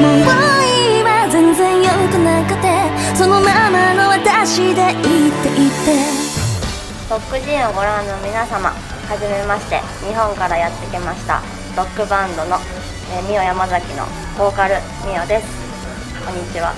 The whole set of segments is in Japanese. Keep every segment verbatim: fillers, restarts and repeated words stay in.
う今全然良くなくてそのままの私でいていて。 ロック G をご覧の皆様、はじめまして。日本からやってきましたロックバンドの、えー、ミオ山崎のボーカルミオです。こんにちは。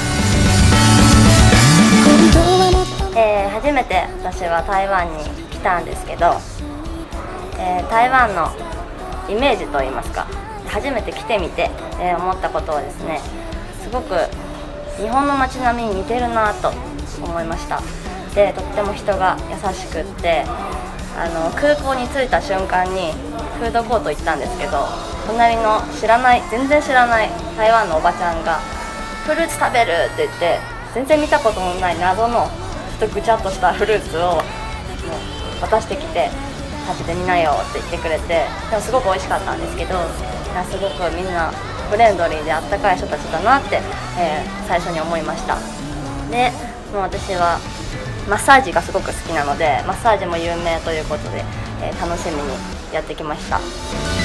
えー、初めて私は台湾に来たんですけど、えー、台湾のイメージといいますか、初めて来てみて、えー、思ったことはですね、すごく日本の街並みに似てるなと思いました。で、とっても人が優しくって、あの空港に着いた瞬間にフードコート行ったんですけど、隣の知らない全然知らない台湾のおばちゃんがフルーツ食べるって言って、全然見たことのない謎のちょっとぐちゃっとしたフルーツをもう渡してきて、食べてみなよって言ってくれて、でもすごく美味しかったんですけど、すごくみんなフレンドリーであったかい人たちだなって、えー、最初に思いました。で、もう私はマッサージがすごく好きなので、マッサージも有名ということで、えー、楽しみにやってきました。そう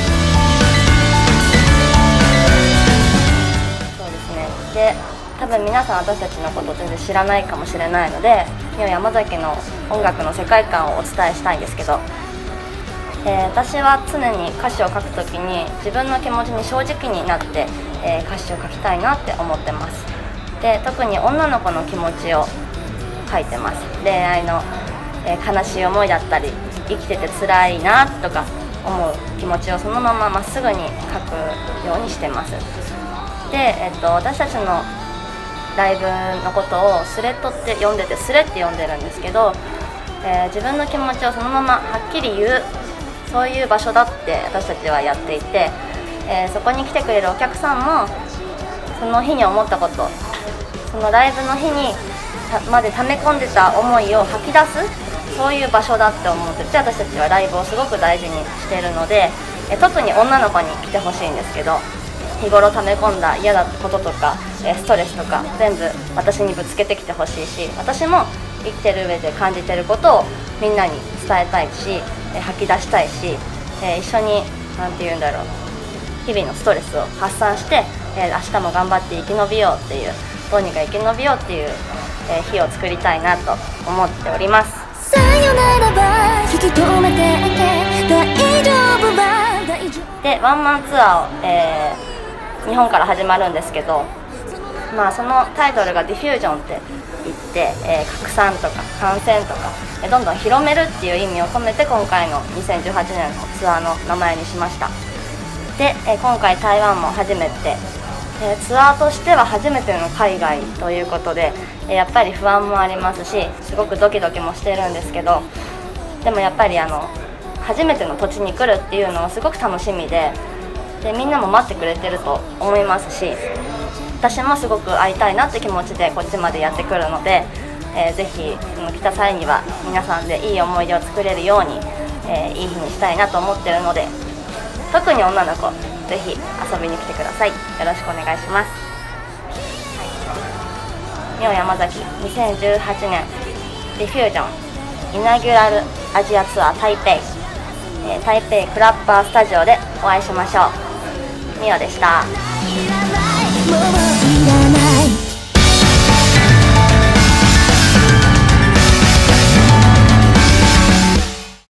ですね。で、多分皆さん私たちのこと全然知らないかもしれないので、ミオ山崎の音楽の世界観をお伝えしたいんですけど、えー、私は常に歌詞を書くときに自分の気持ちに正直になって、えー、歌詞を書きたいなって思ってます。で、特に女の子の気持ちを書いてます。恋愛の、えー、悲しい思いだったり、生きてて辛いなとか思う気持ちをそのまままっすぐに書くようにしてます。で、えー、と私たちのライブのことをスレッドって呼んでて、スレって呼んでるんですけど、えー、自分の気持ちをそのままはっきり言う、そういう場所だって私たちはやっていて、えー、そこに来てくれるお客さんもその日に思ったこと、そのライブの日にまで溜め込んでた思いを吐き出す、そういう場所だって思ってて、私たちはライブをすごく大事にしているので、え特に女の子に来てほしいんですけど、日頃溜め込んだ嫌なこととかえストレスとか全部私にぶつけてきてほしいし、私も生きてる上で感じてることをみんなに伝えたいし、え吐き出したいし、え一緒に何て言うんだろう、日々のストレスを発散して、え明日も頑張って生き延びようっていう、どうにか生き延びようっていう、え日を作りたいなと思っております。 さよならば引き止めて大丈夫は大丈夫で、ワンマンツアーを、えー、日本から始まるんですけど、まあ、そのタイトルがディフュージョンって言って、えー、拡散とか感染とか、えー、どんどん広めるっていう意味を込めて今回のにせんじゅうはちねんのツアーの名前にしました。で、えー、今回台湾も初めて、えー、ツアーとしては初めての海外ということで、えー、やっぱり不安もありますし、すごくドキドキもしてるんですけど、でもやっぱりあの初めての土地に来るっていうのはすごく楽しみで、でみんなも待ってくれてると思いますし、私もすごく会いたいなって気持ちでこっちまでやってくるので、えー、ぜひ来た際には皆さんでいい思い出を作れるように、えー、いい日にしたいなと思ってるので、特に女の子ぜひ遊びに来てください。よろしくお願いします。ミオ山崎にせんじゅうはちねんディフュージョンイナギュラルアジアツアー台北、えー、台北クラッパースタジオでお会いしましょう。ミオでした。